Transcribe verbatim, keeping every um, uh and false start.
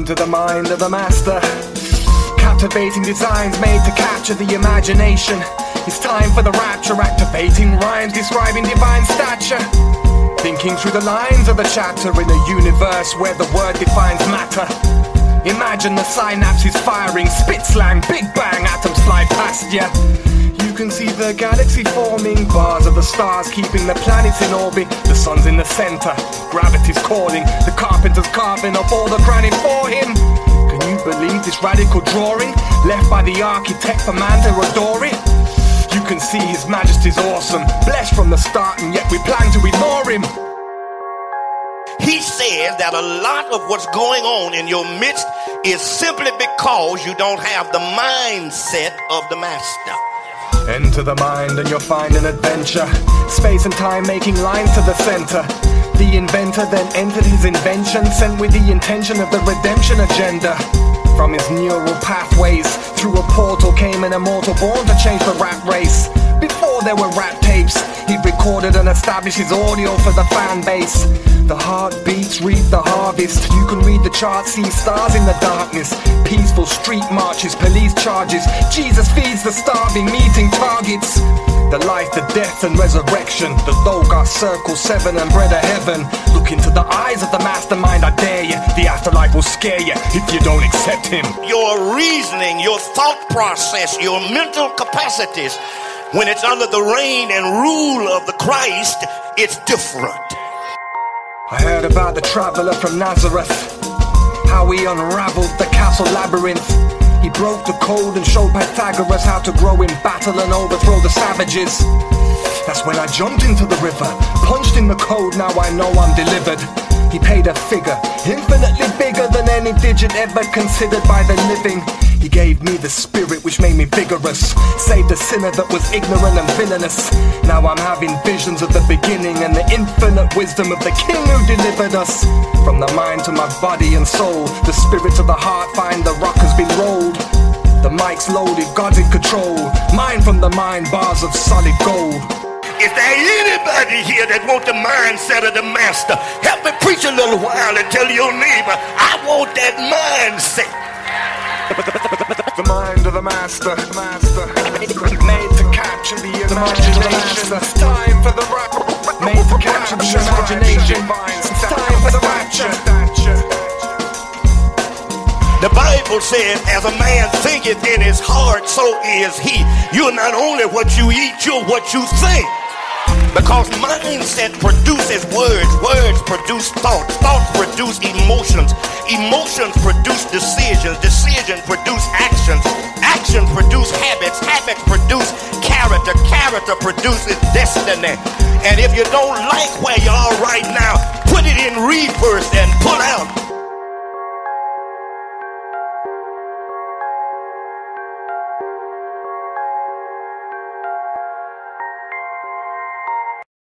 Into the mind of the master. Captivating designs made to capture the imagination. It's time for the rapture, activating rhymes describing divine stature. Thinking through the lines of the chapter in a universe where the word defines matter. Imagine the synapses firing, spit slang, big bang, atoms fly past ya. You can see the galaxy forming, bars of the stars keeping the planets in orbit. The sun's in the center, gravity's calling, the carpenter's carving up all the granite for him. Can you believe this radical drawing, left by the architect for man to adore it? You can see his majesty's awesome, blessed from the start, and yet we plan to ignore him. He says that a lot of what's going on in your midst is simply because you don't have the mindset of the master. Enter the mind and you'll find an adventure. Space and time making lines to the center. The inventor then entered his invention, sent with the intention of the redemption agenda. From his neural pathways, through a portal came an immortal born to change the rap race. Before there were rap tapes, he recorded and established his audio for the fan base. The heartbeats reap the harvest. You can read the charts, see stars in the darkness. Peaceful street marches, police charges. Jesus feeds the starving, meeting targets. The life, the death and resurrection. The Logos circle seven and bread of heaven. Look into the eyes of the mastermind, I dare you. The afterlife will scare you if you don't accept him. Your reasoning, your thought process, your mental capacities, when it's under the reign and rule of the Christ, it's different. I heard about the traveler from Nazareth, how he unraveled the castle labyrinth. He broke the code and showed Pythagoras how to grow in battle and overthrow the savages. That's when I jumped into the river, punched in the code, now I know I'm delivered. He paid a figure, infinitely bigger than any digit ever considered by the living. He gave me the spirit which made me vigorous, saved a sinner that was ignorant and villainous. Now I'm having visions of the beginning and the infinite wisdom of the King who delivered us. From the mind to my body and soul, the spirit of the heart find the rock has been rolled. The mic's loaded, God's in control, mind from the mind, bars of solid gold. Is there anybody here that want the mindset of the master? Help me preach a little while and tell your neighbor, I want that mindset. The mind of the master, master, made to capture the imagination. It's time for the rap, made to capture the imagination. It's time for the rapture. The Bible says, as a man thinketh in his heart, so is he. You're not only what you eat, you're what you think. Because mindset produces words, words produce thoughts, thoughts produce emotions, emotions produce decisions, decisions produce actions, actions produce habits, habits produce character, character produces destiny. And if you don't like where you are right now, put it in reverse and pull out.